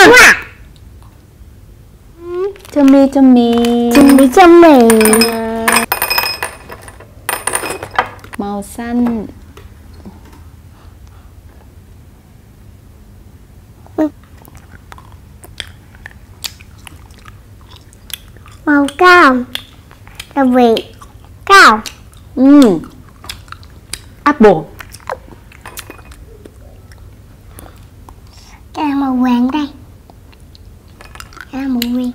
Chummy chummy. Chummy chummy. Màu xanh. Màu cam. Đặc biệt cao. Apple. Cái là màu vàng đây. Cái là màu nguyên.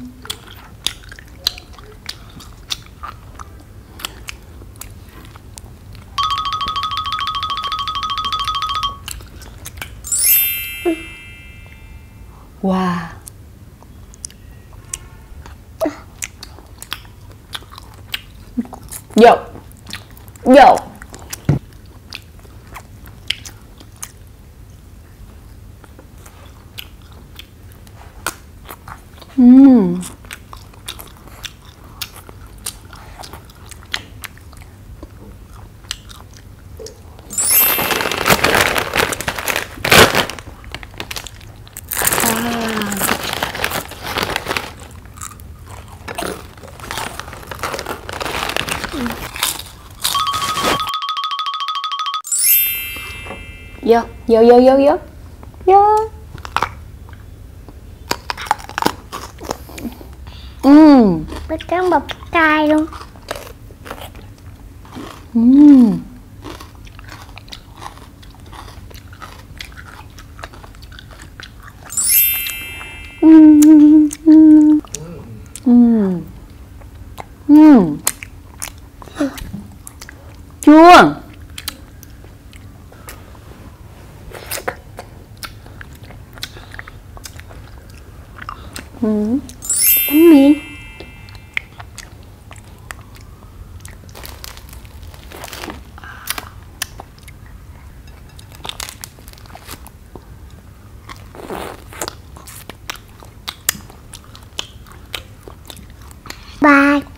Wow. Dậu. Dậu. Vô, vô, vô, vô, vô. Vô. Bánh tráng bột cay luôn. Chua. Bánh mì. Bye.